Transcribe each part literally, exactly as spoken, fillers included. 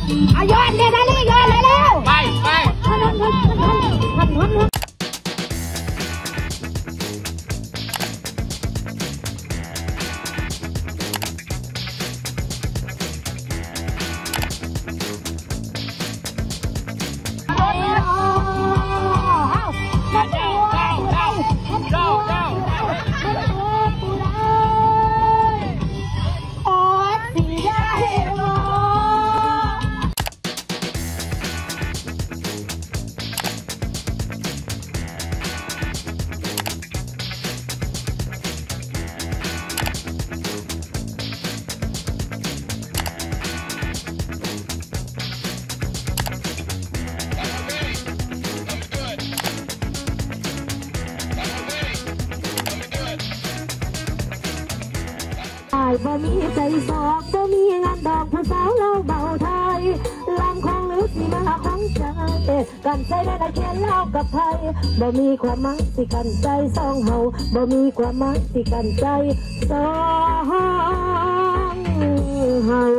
เอาย้อนเนี่ยนะนี่ย้อนเลยเร็วไปไปทันทันทันทันทันทันบ่มีใจสอกบ่มีงานดอกผู้สาวเราเบาไทยลำของลึกที่มาของใจกันใจได้ละเขียนเล่ากับไทยบ่มีความมักสิกันใจสองเฮาบ่มีความมักสิกันใจสองเฮา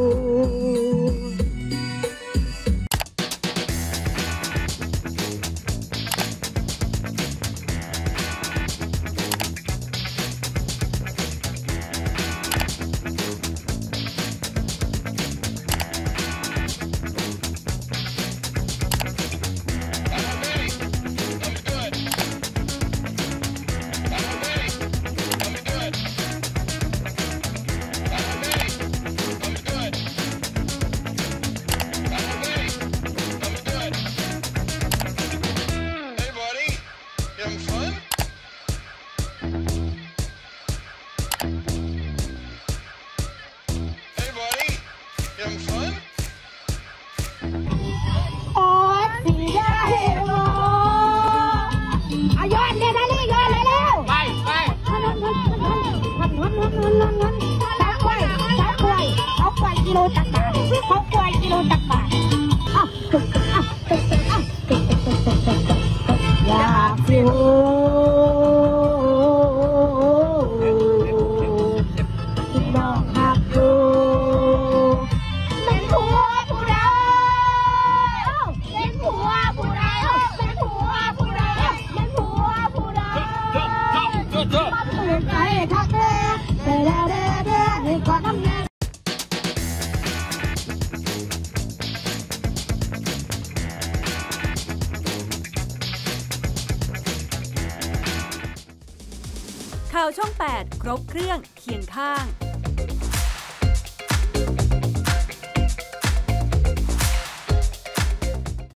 กิโลตักบาทเขาควายกิโลตักบาทอยากอยู่ที่ดอกหักอยู่เป็นผัวผู้ใดเป็นผัวผู้ใดเป็นผัวผู้ใดเป็นผัวผู้ใดมาเปิดใจทักเด้เด้เด้เด้เด้ให้ก่อนน้ำเงินข่าวช่องแปดครบเครื่องเคียงข้าง